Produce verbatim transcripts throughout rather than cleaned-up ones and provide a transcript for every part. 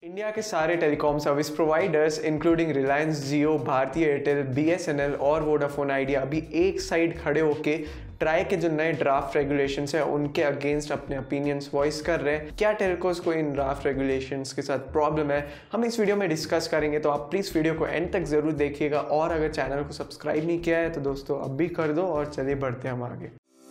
India के सारे telecom service providers including Reliance Jio, Bharatiya Airtel, BSNL और वोडाफोन आइडिया अभी एक साइड खड़े होके ट्राई के जो नए ड्राफ्ट रेगुलेशंस है उनके अगेंस्ट अपने ओपिनियंस वॉइस कर रहे हैं। क्या टेलकोस को इन ड्राफ्ट रेगुलेशंस के साथ प्रॉब्लम है, हम इस वीडियो में डिस्कस करेंगे, तो आप प्लीज़ वीडियो को एंड तक जरूर देखिएगा। और अगर चैनल को सब्सक्राइब नहीं किया है तो दोस्तों अब भी कर दो और चलिए बढ़ते हैं हम आगे।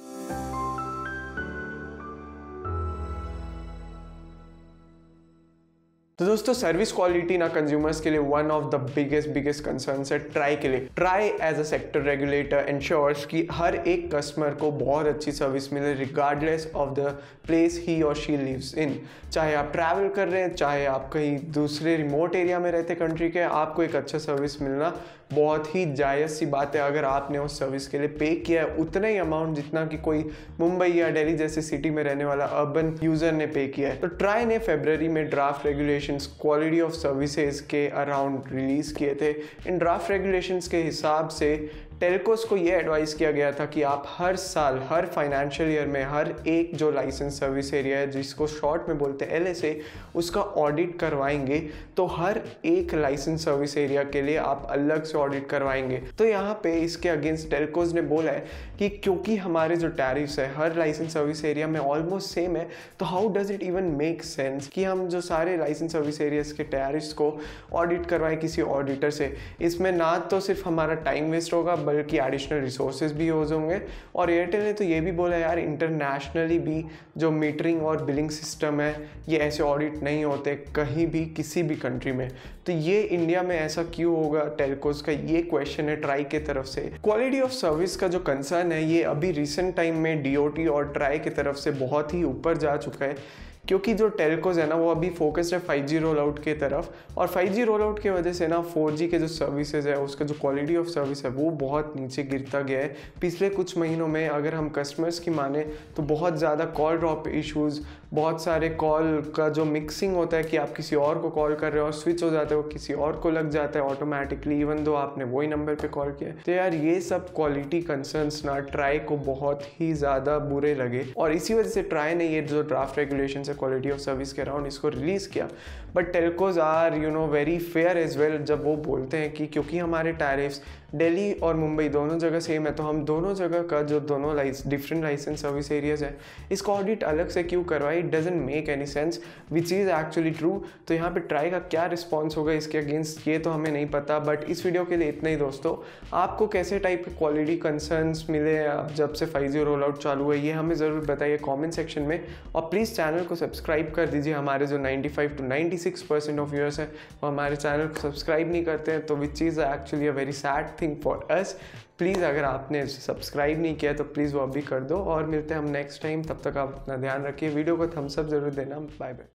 तो दोस्तों सर्विस क्वालिटी ना कंज्यूमर्स के लिए one of the biggest biggest concerns है ट्राई के लिए। TRAI as a sector regulator ensures कि हर एक कस्टमर को बहुत अच्छी सर्विस मिले regardless of the place he और शी लिव्स इन। चाहे आप ट्रैवल कर रहे हैं, चाहे आप कहीं दूसरे रिमोट एरिया में रहते कंट्री के, आपको एक अच्छा सर्विस मिलना बहुत ही जायज़ सी बात है अगर आपने उस सर्विस के लिए पे किया है उतना ही अमाउंट जितना कि कोई मुंबई या दिल्ली जैसे सिटी में रहने वाला अर्बन यूजर ने पे किया है। तो ट्राई ने फरवरी में draft regulations quality of services के अराउंड रिलीज किए थे। इन ड्राफ्ट रेगुलेशंस के हिसाब से टेलकोस को ये एडवाइस किया गया था कि आप हर साल हर फाइनेंशियल ईयर में हर एक जो लाइसेंस सर्विस एरिया है जिसको शॉर्ट में बोलते हैं एल एस ए, उसका ऑडिट करवाएंगे। तो हर एक लाइसेंस सर्विस एरिया के लिए आप अलग से ऑडिट करवाएंगे। तो यहाँ पे इसके अगेंस्ट टेलकोस ने बोला है कि क्योंकि हमारे जो टैरिफ्स है हर लाइसेंस सर्विस एरिया में ऑलमोस्ट सेम है, तो how does it even make sense कि हम जो सारे लाइसेंस सर्विस एरियाज के टैरिफ्स को ऑडिट करवाएं किसी ऑडिटर से। इसमें ना तो सिर्फ हमारा टाइम वेस्ट होगा बल्कि एडिशनल रिसोर्सेज भी यूज होंगे। और एयरटेल ने तो ये भी बोला यार इंटरनेशनली भी जो मीटरिंग और बिलिंग सिस्टम है ये ऐसे ऑडिट नहीं होते कहीं भी किसी भी कंट्री में। तो ये इंडिया में ऐसा क्यों होगा, टेलकोस का ये क्वेश्चन है ट्राई के तरफ से। क्वालिटी ऑफ सर्विस का जो कंसर्न है ये अभी रिसेंट टाइम में डीओटी और ट्राई की तरफ से बहुत ही ऊपर जा चुका है, क्योंकि जो टेलकोस है ना वो अभी फोकस्ड है फाइव जी रोल आउट के तरफ। और फाइव जी रोल आउट की वजह से ना फोर जी के जो सर्विसेज है उसका जो क्वालिटी ऑफ सर्विस है वो बहुत नीचे गिरता गया है पिछले कुछ महीनों में। अगर हम कस्टमर्स की माने तो बहुत ज़्यादा कॉल ड्रॉप इश्यूज़, बहुत सारे कॉल का जो मिक्सिंग होता है कि आप किसी और को कॉल कर रहे हो और स्विच हो जाते हो, किसी और को लग जाता है ऑटोमेटिकली इवन दो आपने वही नंबर पे कॉल किया। तो यार ये सब क्वालिटी कंसर्न्स ना ट्राई को बहुत ही ज़्यादा बुरे लगे और इसी वजह से ट्राई ने ये जो draft regulation quality of service के अराउंड इसको रिलीज किया। But telcos are you know very fair as well जब वो बोलते हैं कि क्योंकि हमारे टैरिफ्स दिल्ली और मुंबई दोनों जगह सेम है तो हम दोनों जगह का जो दोनों लाइस डिफरेंट लाइसेंस सर्विस एरियाज है इसका ऑडिट अलग से क्यों करवाए, it doesn't make any sense which is actually true. तो यहाँ पे ट्राई का क्या रिस्पॉन्स होगा इसके अगेंस्ट ये तो हमें नहीं पता। बट इस वीडियो के लिए इतना ही दोस्तों। आपको कैसे टाइप के क्वालिटी कंसर्न्स मिले जब से फाइव जी रोल आउट चालू है ये हमें ज़रूर बताइए कॉमेंट सेक्शन में। और प्लीज़ चैनल को सब्सक्राइब कर दीजिए। हमारे जो ninety five to ninety six percent of viewers हैं वो हमारे चैनल को सब्सक्राइब नहीं करते हैं, तो which is actually a very sad thing for us. Please अगर आपने सब्सक्राइब नहीं किया तो प्लीज़ वो अभी कर दो और मिलते हैं हम नेक्स्ट टाइम। तब तक आप अपना ध्यान रखिए, वीडियो को थम्स अप जरूर देना। Bye bye.